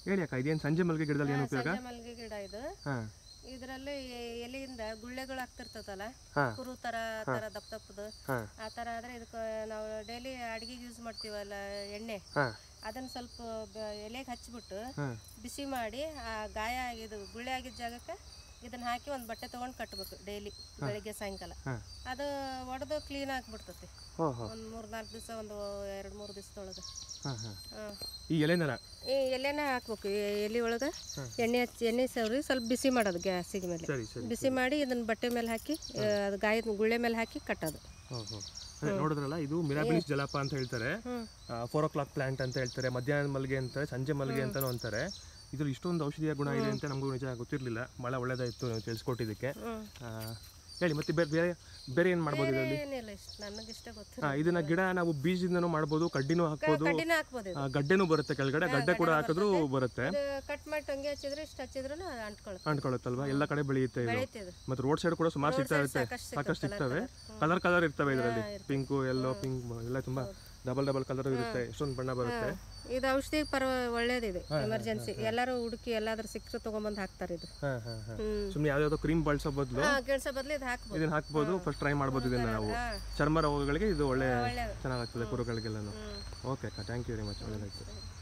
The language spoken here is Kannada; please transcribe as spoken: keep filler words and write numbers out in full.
ಹೇಳಿ ಅಕ್ಕ, ಇದೇನು ಸಂಜೆ ಮಲ್ಲಿಗೆ ಗಿಡದಲ್ಲಿ ಏನು ಉಪಯೋಗ? ಸಂಜೆ ಮಲ್ಲಿಗೆ ಗಿಡ ಇದು. ಇದರಲ್ಲಿ ಎಲೆಯಿಂದ ಗುಳ್ಳೆಗಳು ಆಗ್ತಿರ್ತದಲ್ಲ, ಕುರು ತರ ತರ ದಪ್ಪ ದಪ್ಪದು ಆ ತರ ಆದ್ರೆ ಇದಕ್ಕೆ ನಾವು ಡೈಲಿ ಅಡಿಗೆಗೆ ಯೂಸ್ ಮಾಡ್ತೀವಲ್ಲ ಎಣ್ಣೆ, ಅದನ್ನ ಸ್ವಲ್ಪ ಎಲೆಗೆ ಹಚ್ಬಿಟ್ಟು ಬಿಸಿ ಮಾಡಿ ಆ ಗಾಯ ಆಗಿದ್ದು ಗುಳ್ಳೆ ಆಗಿದ್ದ ಜಾಗಕ್ಕೆ ಇದನ್ನ ಹಾಕಿ ಒಂದು ಬಟ್ಟೆ ತಗೊಂಡು ಕಟ್ಟಬೇಕು ಡೈಲಿ ಬೆಳಿಗ್ಗೆ ಸಾಯಂಕಾಲ. ಅದು ಒಡೆದು ಕ್ಲೀನ್ ಆಗಿಬಿಡ್ತತಿ ಒಂದು ಮೂರ್ ನಾಲ್ಕು ದಿವಸ, ಒಂದು ಎರಡು ಮೂರು ದಿವಸದೊಳಗೆ. ಈ ಎಲೆನ ಈ ಎಲೆನ ಹಾಕ್ಬೇಕು. ಎಲೆ ಒಳಗೆ ಎಣ್ಣೆ ಹಚ್ಚಿ ಎಣ್ಣೆ ಸವರಿ ಸ್ವಲ್ಪ ಬಿಸಿ ಮಾಡೋದು ಗ್ಯಾಸಿಗೆ ಮೇಲೆ. ಬಿಸಿ ಮಾಡಿ ಇದನ್ನ ಬಟ್ಟೆ ಮೇಲೆ ಹಾಕಿ ಅದು ಗಾಯದ ಗುಳ್ಳೆ ಮೇಲೆ ಹಾಕಿ ಕಟ್ಟೋದು. ನೋಡಿದ್ರಲ್ಲ, ಇದು ಮಿರಾಬಿಲಿಸ್ ಜಲಾಪ ಅಂತ ಹೇಳ್ತಾರೆ. ಫೋರ್ ಓ ಕ್ಲಾಕ್ ಪ್ಲಾಂಟ್ ಅಂತ ಹೇಳ್ತಾರೆ, ಮಧ್ಯಾಹ್ನದ ಮಲ್ಲಿಗೆ ಅಂತಾರೆ, ಸಂಜೆ ಮಲ್ಲಿಗೆ ಅಂತಾನು ಅಂತಾರೆ. ಇದ್ರಲ್ಲಿ ಇಷ್ಟೊಂದು ಔಷಧೀಯ ಗುಣ ಇದೆ ಅಂತ ನಮಗೂ ನಿಜ ಗೊತ್ತಿರಲಿಲ್ಲ. ಭಾಳ ಒಳ್ಳೇದಾಯಿತು ನೀವು ತಿಳಿಸ್ಕೊಟ್ಟಿದ್ದಕ್ಕೆ. ಹೇಳಿ, ಮತ್ತೆ ಬೇರೆ ಬೇರೆ ಬೇರೆ ಏನು ಮಾಡ್ಬೋದು ಇದರಲ್ಲಿ? ಇದನ್ನ ಗಿಡ ನಾವು ಬೀಜದಿಂದನೂ ಮಾಡ್ಬೋದು, ಕಡ್ಡಿನೂ ಹಾಕ್ಬೋದು, ಗಡ್ಡೆನೂ ಬರುತ್ತೆ ಕೆಳಗಡೆ, ಗಡ್ಡೆ ಕೂಡ ಹಾಕಿದ್ರು ಬರುತ್ತೆ. ಕಟ್ ಮಾಡಿ ಟೊಂಗೆ ಹಚ್ಚಿದ್ರೆ ಇಷ್ಟು ಹಚ್ಚಿದ್ರು ಅಂಟ್ಕೊಳ್ಳುತ್ತಲ್ವಾ, ಎಲ್ಲ ಕಡೆ ಬೆಳೆಯುತ್ತೆ ಇದು. ಮತ್ತೆ ರೋಡ್ ಸೈಡ್ ಕೂಡ ಸುಮಾರು ಸಿಗ್ತಾ ಇರುತ್ತೆ, ಸಾಕಷ್ಟು ಸಿಗ್ತವೆ. ಕಲರ್ ಕಲರ್ ಇರ್ತವೆ ಇದರಲ್ಲಿ, ಪಿಂಕು, ಯೆಲ್ಲೋ, ಪಿಂಕ್ ಎಲ್ಲ ತುಂಬಾ ಡಬಲ್ ಡಬಲ್ ಕಲರ್ ಇರುತ್ತೆ, ಎಷ್ಟೊಂದು ಬಣ್ಣ ಬರುತ್ತೆ. ಇದು ಔಷಧಿ ಪರವ ಒಳ್ಳೇದಿದೆ, ಎಮರ್ಜೆನ್ಸಿ ಎಲ್ಲರೂ ಹುಡುಕಿ ಎಲ್ಲಾದ್ರೂ ಸಿಕ್ಕರು ತಗೊಂಡ್ಬಂದು ಹಾಕ್ತಾರೆ. ಇದು ಸುಮ್ಮನೆ ಯಾವ್ದಾವ್ದೋ ಕ್ರೀಮ್ ಬಳಸೋ ಬದಲು ಗೆಲ್ಸೋ ಬದಲು ಇದು ಹಾಕ್ಬೋದು, ಇದನ್ನ ಹಾಕ್ಬೋದು. ಫಸ್ಟ್ ಟ್ರೈ ಮಾಡ್ಬೋದು ಇದನ್ನ ನಾವು. ಚರ್ಮ ರೋಗಗಳಿಗೆ ಇದು ಒಳ್ಳೆ ಚೆನ್ನಾಗಾಗ್ತದೆ, ಕುರುಗಳಿಗೆಲ್ಲನು. ಓಕೆ ಅಕ್ಕ, ಥ್ಯಾಂಕ್ ಯು ವೆರಿ ಮಚ್, ಒಳ್ಳೆದಾಯ್ತು.